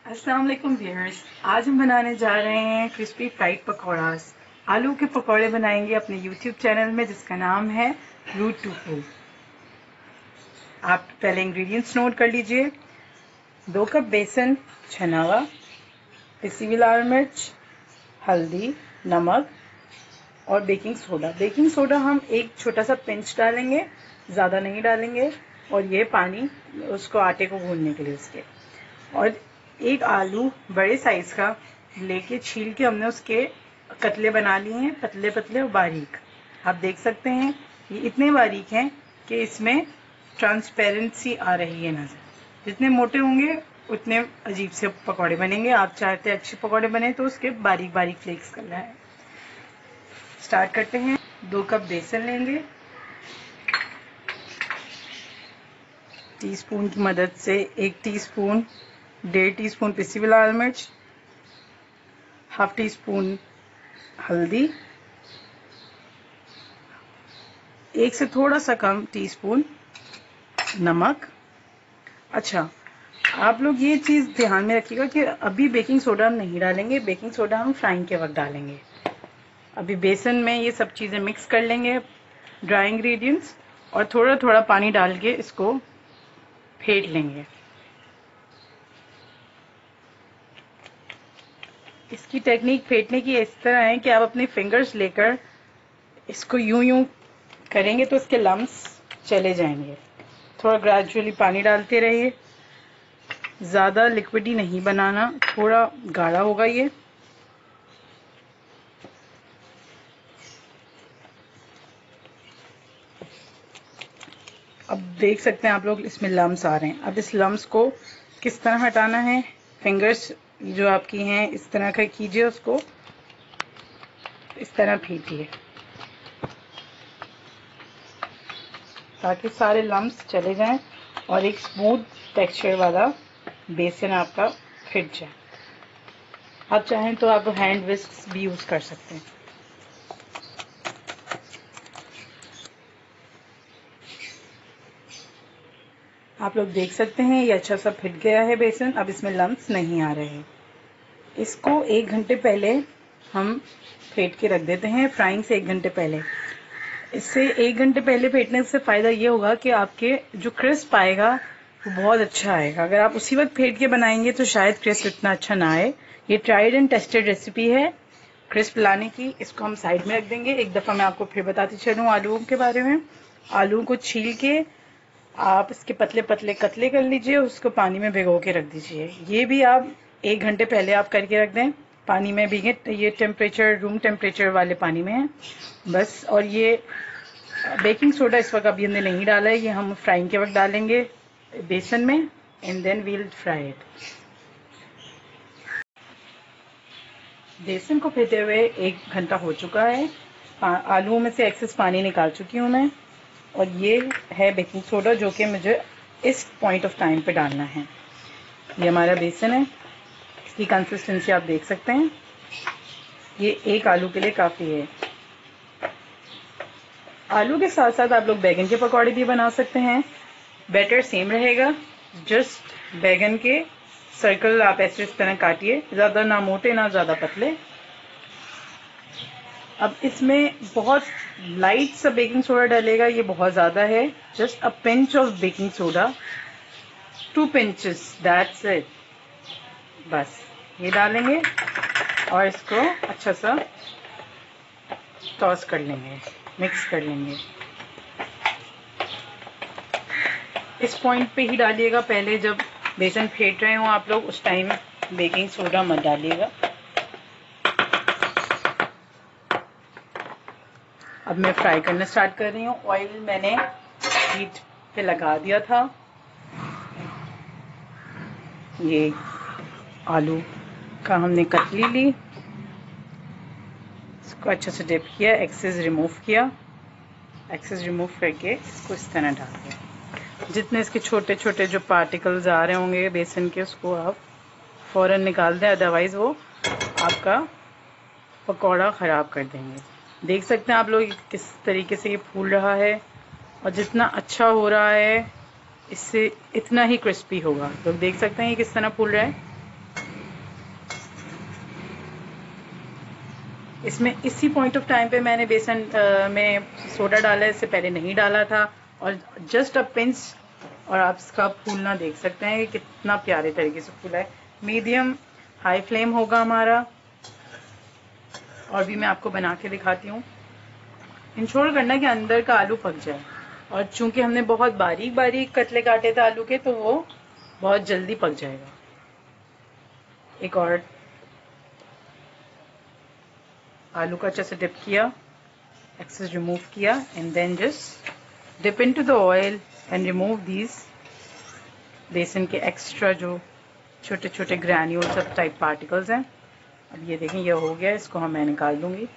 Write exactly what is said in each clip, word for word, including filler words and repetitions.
अस्सलाम वालेकुम व्यूअर्स, आज हम बनाने जा रहे हैं क्रिस्पी फ्राइड पकौड़ास। आलू के पकौड़े बनाएंगे अपने यूट्यूब चैनल में जिसका नाम है रूट टू फूड। आप पहले इंग्रेडिएंट्स नोट कर लीजिए। दो कप बेसन छना हुआ, पिसी हुई लाल मिर्च, हल्दी, नमक और बेकिंग सोडा। बेकिंग सोडा हम एक छोटा सा पिंच डालेंगे, ज़्यादा नहीं डालेंगे। और ये पानी उसको आटे को गूंदने के लिए उसके। और एक आलू बड़े साइज का लेके छील के हमने उसके कतले बना लिए हैं, पतले पतले और बारीक। आप देख सकते हैं ये इतने बारीक हैं कि इसमें ट्रांसपेरेंसी आ रही है नजर। जितने मोटे होंगे उतने अजीब से पकौड़े बनेंगे। आप चाहते हैं अच्छे पकौड़े बने तो उसके बारीक बारीक फ्लेक्स करना है। स्टार्ट करते हैं। दो कप बेसन लेंगे, टीस्पून की मदद से एक टीस्पून, डेढ़ टीस्पून पिसी हुई लाल मिर्च, हाफ टी स्पून हल्दी, एक से थोड़ा सा कम टीस्पून नमक। अच्छा, आप लोग ये चीज़ ध्यान में रखिएगा कि अभी बेकिंग सोडा हम नहीं डालेंगे, बेकिंग सोडा हम फ्राइंग के वक्त डालेंगे। अभी बेसन में ये सब चीज़ें मिक्स कर लेंगे, ड्राई इंग्रेडिएंट्स, और थोड़ा थोड़ा पानी डाल के इसको फेंट लेंगे। इसकी टेक्निक फेंटने की इस तरह है कि आप अपने फिंगर्स लेकर इसको यूं यूं करेंगे तो इसके लम्स चले जाएंगे। थोड़ा ग्रेजुअली पानी डालते रहिए, ज़्यादा लिक्विडी नहीं बनाना, थोड़ा गाढ़ा होगा ये। अब देख सकते हैं आप लोग इसमें लम्स आ रहे हैं। अब इस लम्स को किस तरह हटाना है, फिंगर्स जो आपकी हैं इस तरह का कीजिए, उसको इस तरह फेंटिए ताकि सारे लम्स चले जाएं और एक स्मूथ टेक्सचर वाला बेसन आपका फिट जाए। आप चाहें तो आप हैंड विस्क भी यूज कर सकते हैं। आप लोग देख सकते हैं ये अच्छा सा फिट गया है बेसन। अब इसमें लम्स नहीं आ रहे। इसको एक घंटे पहले हम फेंट के रख देते हैं, फ्राइंग से एक घंटे पहले। इससे एक घंटे पहले फेंटने से फ़ायदा ये होगा कि आपके जो क्रिस्प आएगा वो बहुत अच्छा आएगा। अगर आप उसी वक्त फेंट के बनाएंगे तो शायद क्रिस्प इतना अच्छा ना आए। ये ट्राइड एंड टेस्टेड रेसिपी है क्रिस्प लाने की। इसको हम साइड में रख देंगे। एक दफ़ा मैं आपको फिर बताती चलूँ आलूओं के बारे में। आलू को छील के आप इसके पतले पतले कतले कर लीजिए, उसको पानी में भिगो के रख दीजिए। ये भी आप एक घंटे पहले आप करके रख दें, पानी में भीगे। ये टेम्परेचर रूम टेम्परेचर वाले पानी में है बस। और ये बेकिंग सोडा इस वक्त अभी हमने नहीं डाला है, ये हम फ्राइंग के वक्त डालेंगे बेसन में, and then we'll fry it. बेसन को फेंटे हुए एक घंटा हो चुका है। आलूओं में से एक्सेस पानी निकाल चुकी हूँ मैं। और ये है बेकिंग सोडा जो कि मुझे इस पॉइंट ऑफ टाइम पे डालना है। ये हमारा बेसन है, इसकी कंसिस्टेंसी आप देख सकते हैं। ये एक आलू के लिए काफ़ी है। आलू के साथ साथ आप लोग बैगन के पकौड़े भी बना सकते हैं, बैटर सेम रहेगा। जस्ट बैगन के सर्कल आप ऐसे इस तरह काटिए, ज़्यादा ना मोटे ना ज़्यादा पतले। अब इसमें बहुत लाइट सा बेकिंग सोडा डलेगा, ये बहुत ज़्यादा है। Just a pinch of baking soda, two pinches, that's it. बस ये डालेंगे और इसको अच्छा सा टॉस कर लेंगे, मिक्स कर लेंगे। इस पॉइंट पे ही डालिएगा, पहले जब बेसन फेंट रहे हो आप लोग उस टाइम बेकिंग सोडा मत डालिएगा। अब मैं फ्राई करना स्टार्ट कर रही हूँ। ऑयल मैंने हीट पे लगा दिया था। ये आलू का हमने कतली ली, इसको अच्छे से डिप किया, एक्सेस रिमूव किया। एक्सेस रिमूव करके इसको इस तरह डाल दिया। जितने इसके छोटे छोटे जो पार्टिकल्स आ रहे होंगे बेसन के, उसको आप फ़ौरन निकाल दें, अदरवाइज़ वो आपका पकौड़ा ख़राब कर देंगे। देख सकते हैं आप लोग किस तरीके से ये फूल रहा है, और जितना अच्छा हो रहा है इससे इतना ही क्रिस्पी होगा। लोग देख सकते हैं ये किस तरह फूल रहा है। इसमें इसी पॉइंट ऑफ टाइम पे मैंने बेसन आ, में सोडा डाला है, इससे पहले नहीं डाला था। और जस्ट अ पिंच, और आप इसका फूलना देख सकते हैं कि कितना प्यारे तरीके से फूला है। मीडियम हाई फ्लेम होगा हमारा। और भी मैं आपको बना के दिखाती हूँ। इंश्योर करना कि अंदर का आलू पक जाए, और चूंकि हमने बहुत बारीक बारीक कतले काटे थे आलू के, तो वो बहुत जल्दी पक जाएगा। एक और आलू का अच्छे से डिप किया, एक्सेस रिमूव किया, and then just dip into the oil and remove these बेसन के एक्स्ट्रा जो छोटे छोटे ग्रैन्यूल्स सब टाइप पार्टिकल्स हैं। अब ये देखें, ये हो गया, इसको हम मैं निकाल दूंगी।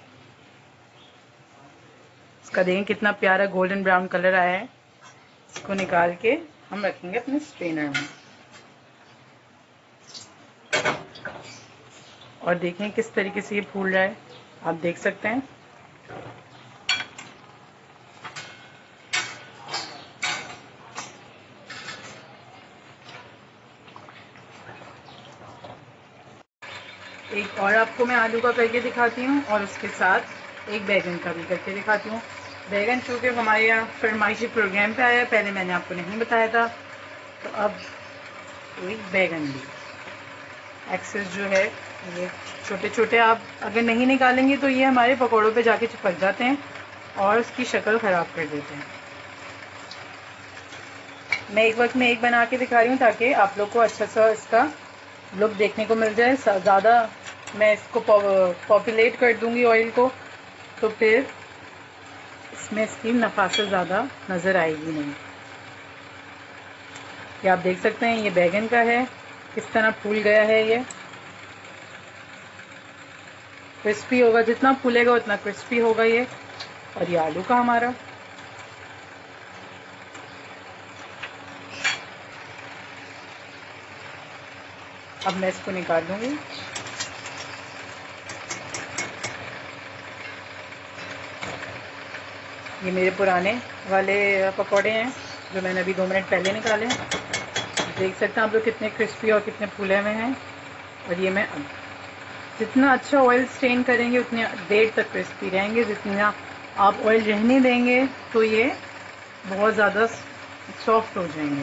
इसका देखें कितना प्यारा गोल्डन ब्राउन कलर आया है। इसको निकाल के हम रखेंगे अपने स्ट्रेनर में। और देखें किस तरीके से ये फूल रहा है, आप देख सकते हैं। एक और आपको मैं आलू का करके दिखाती हूँ, और उसके साथ एक बैगन का भी करके दिखाती हूँ। बैगन चूँकि हमारे यहाँ फरमाइशी प्रोग्राम पे आया है, पहले मैंने आपको नहीं बताया था, तो अब एक बैगन भी एक्सेस जो है, ये छोटे छोटे आप अगर नहीं निकालेंगे तो ये हमारे पकौड़ों पे जाके चिपक जाते हैं और उसकी शक्ल ख़राब कर देते हैं। मैं एक वक्त में एक बना के दिखा रही हूँ ताकि आप लोग को अच्छा सा इसका लुक देखने को मिल जाए। ज़्यादा मैं इसको पॉपुलेट कर दूंगी ऑयल को, तो फिर इसमें इसकी नफासत ज़्यादा नज़र आएगी नहीं। ये आप देख सकते हैं, ये बैगन का है, किस तरह फूल गया है। ये क्रिस्पी होगा, जितना फूलेगा उतना क्रिस्पी होगा ये। और ये आलू का हमारा, अब मैं इसको निकाल दूंगी। ये मेरे पुराने वाले पकौड़े हैं जो मैंने अभी दो मिनट पहले निकाले हैं। देख सकते हैं आप लोग कितने क्रिस्पी और कितने फूले हुए हैं। और ये मैं जितना अच्छा ऑयल स्ट्रेन करेंगे उतनी देर तक क्रिस्पी रहेंगे। जितना आप ऑयल रहने देंगे तो ये बहुत ज़्यादा सॉफ्ट हो जाएंगे।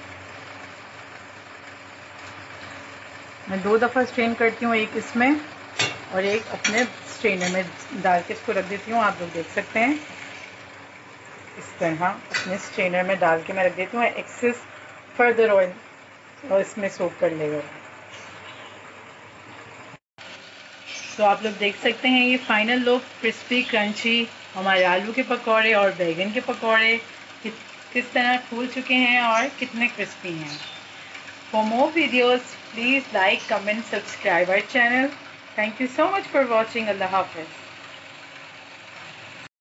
मैं दो दफ़ा स्ट्रेन करती हूँ, एक इसमें और एक अपने स्ट्रेनर में डाल के इसको रख देती हूँ। आप लोग देख सकते हैं इस तरह अपने स्ट्रेनर में डाल के मैं रख देती हूँ। एक्सेस फर्दर ऑयल और इसमें सोक कर लेगा। तो आप लोग देख सकते हैं ये फाइनल लुक, क्रिस्पी क्रंची हमारे आलू के पकौड़े और बैगन के पकौड़े किस किस तरह फूल चुके हैं और कितने क्रिस्पी हैं। For more videos, please like, comment, subscribe our channel. Thank you so much for watching. Allah Hafiz.